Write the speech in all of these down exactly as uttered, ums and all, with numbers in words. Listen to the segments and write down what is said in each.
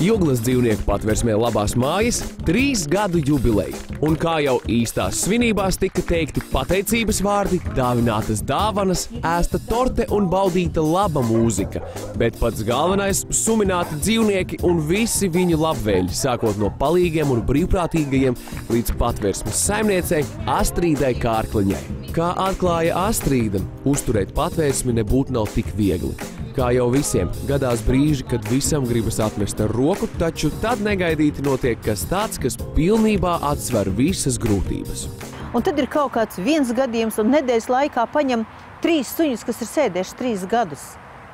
Juglas dzīvnieku patversmē Labās mājas trīs gadu jubileja. Un kā jau īstās svinībās tika teikti pateicības vārdi, dāvinātas dāvanas, ēsta torte un baudīta laba mūzika. Bet pats galvenais – sumināti dzīvnieki un visi viņu labvēļi, sākot no palīgiem un brīvprātīgajiem līdz patversmes saimniecei Astrīdai Kārkliņai. Kā atklāja Astrīda, uzturēt patvērsmi nebūtu nav tik viegli. Kā jau visiem, gadās brīži, kad visam gribas atmest ar roku, taču tad negaidīti notiek kas tāds, kas pilnībā atsver visas grūtības. Un tad ir kaut kāds viens gadījums, un nedēļas laikā paņem trīs suņus, kas ir sēdējuši trīs gadus.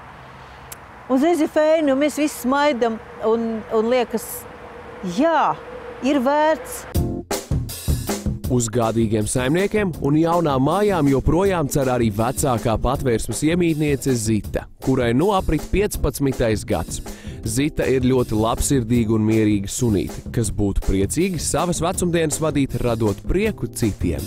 Uzreiz ir fēni, un mēs visi smaidam, un, un liekas, jā, ir vērts. Uz gādīgiem saimniekiem un jaunām mājām joprojām cer arī vecākā patvērsmes iemītniece Zita, kurai nu aprit piecpadsmitais gads. Zita ir ļoti labsirdīga un mierīga sunīte, kas būtu priecīgi savas vecumdienas vadīt, radot prieku citiem.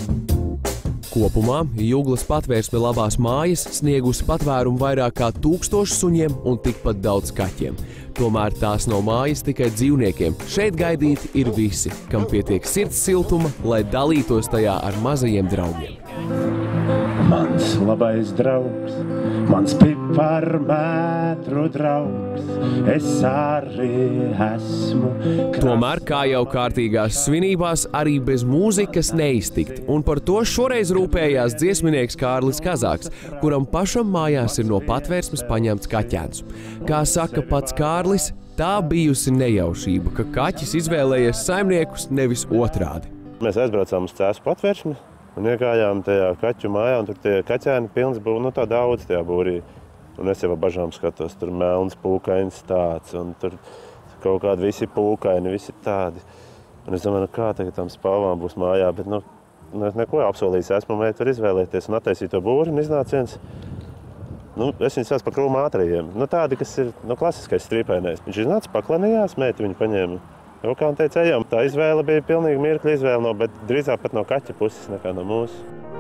Kopumā Juglas patvērsme Labās mājas sniegusi patvērumu vairāk kā tūkstošu suņiem un tikpat daudz kaķiem. Tomēr tās nav mājas tikai dzīvniekiem. Šeit gaidīti ir visi, kam pietiek sirds siltuma, lai dalītos tajā ar mazajiem draugiem. Mans labais draugs, mans piparmētru draugs, es arī esmu. Tomēr, kā jau kārtīgās svinībās, arī bez mūzikas neiztikt, un par to šoreiz rūpējās dziesminieks Kārlis Kazāks, kuram pašam mājās ir no patvērsmes paņemts kaķēns. Kā saka pats Kārlis, tā bijusi nejaušība, ka kaķis izvēlējies saimniekus nevis otrādi. Mēs aizbraucām uz Cēsu patvērsmi un iegājām tajā kaķu mājā, un tur tie kaķēni pilns būv, nu tā daudz tajā būrī. Un es jau ar bažām skatos, tur melns, pūkains tāds, un tur kaut kādi visi pūkaini, visi tādi. Un es domāju, nu kā tagad tam spalvām būs mājā, bet nu, es neko apsolījis, esmu mēģi tur izvēlēties un attaisīt to būri, un iznāca viens. Nu, es viņu sauc par krūmu ātrajiem. Nu tādi, kas ir nu, klasiskais strīpainais. Viņš iznāca, paklanījās, meita viņu paņēma. Jau kā un teica, ejam, tā izvēle bija pilnīgi mirkļa izvēle, no, bet drīzāk pat no kaķa puses nekā no mūsu.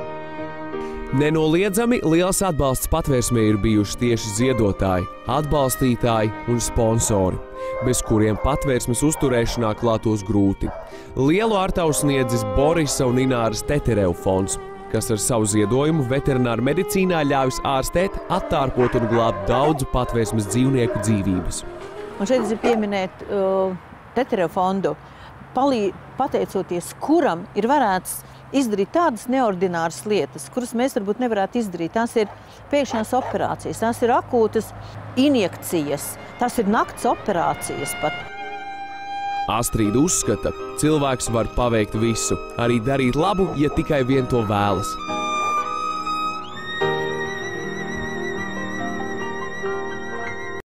Nenoliedzami liels atbalsts patvērsmē ir bijuši tieši ziedotāji, atbalstītāji un sponsori, bez kuriem patvērsmes uzturēšanā klātos grūti. Lielu ārtavu sniedzis Borisa un Ināras Teterevu fonds, kas ar savu ziedojumu veterināru medicīnā ļaujas ārstēt, attārpot un glābt daudzu patvērsmes dzīvnieku dzīvības. Un šeit es pieminēt uh, Teterevu fondu, palī, pateicoties kuram ir varēts izdarīt tādas neordināras lietas, kuras mēs varbūt nevarētu izdarīt. Tās ir pēkšņās operācijas, tās ir akūtas injekcijas, tās ir nakts operācijas pat. Astrīda uzskata, cilvēks var paveikt visu, arī darīt labu, ja tikai vien to vēlas.